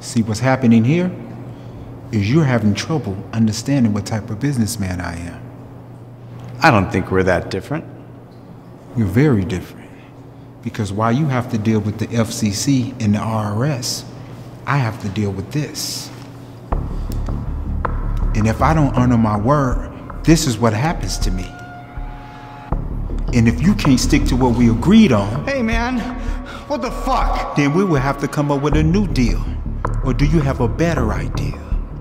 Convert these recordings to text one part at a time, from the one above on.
See, what's happening here is you're having trouble understanding what type of businessman I am. I don't think we're that different. You're very different. Because while you have to deal with the FCC and the IRS, I have to deal with this. And if I don't honor my word, this is what happens to me. And if you can't stick to what we agreed on, Hey man, what the fuck? then we will have to come up with a new deal. Or do you have a better idea?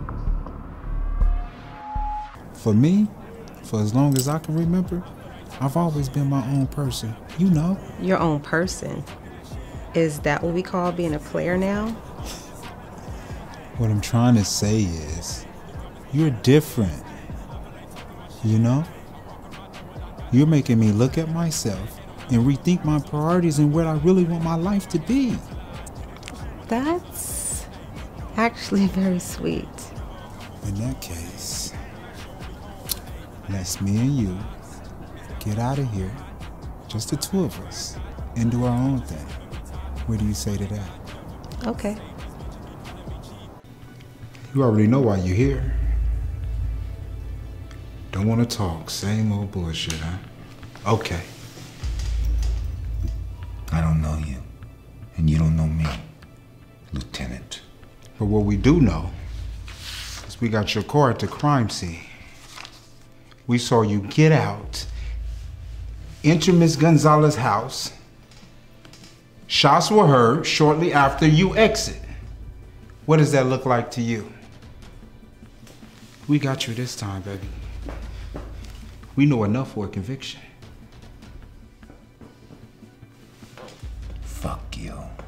For me, for as long as I can remember, I've always been my own person, you know. Your own person? Is that what we call being a player now? What I'm trying to say is, you're different, you know? You're making me look at myself and rethink my priorities and what I really want my life to be. That's actually very sweet. In that case, let's me and you get out of here, just the two of us, and do our own thing. What do you say to that? Okay. You already know why you're here. Don't want to talk, same old bullshit, huh? Okay. I don't know you, and you don't know me, Lieutenant. But what we do know is we got your car at the crime scene. We saw you get out, enter Miss Gonzalez's house. Shots were heard shortly after you exit. What does that look like to you? We got you this time, baby. We know enough for a conviction. Fuck you.